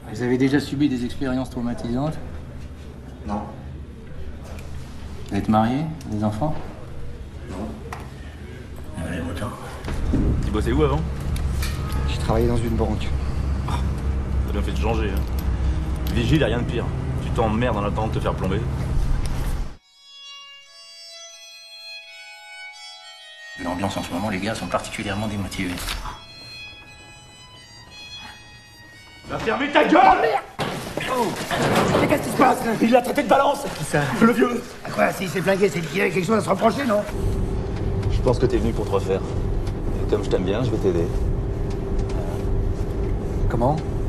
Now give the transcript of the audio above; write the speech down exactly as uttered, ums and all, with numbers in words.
Vous avez déjà subi des expériences traumatisantes? Non. Vous êtes marié? Des enfants? Non. Il y en a autant. Tu bossais où avant? J'ai travaillé dans une banque. T'as bien fait de changer. Hein. Vigile, y'a rien de pire. Tu t'emmerdes en attendant de te faire plomber. L'ambiance en ce moment, les gars sont particulièrement démotivés. Va fermer ta gueule! Oh. Mais qu'est-ce qui se passe là? Il l'a traité de balance! Qui ça? Le vieux! À quoi? S'il s'est flingué, c'est qu'il y avait quelque chose à se reprocher, non? Je pense que t'es venu pour te refaire. Et comme je t'aime bien, je vais t'aider. Comment?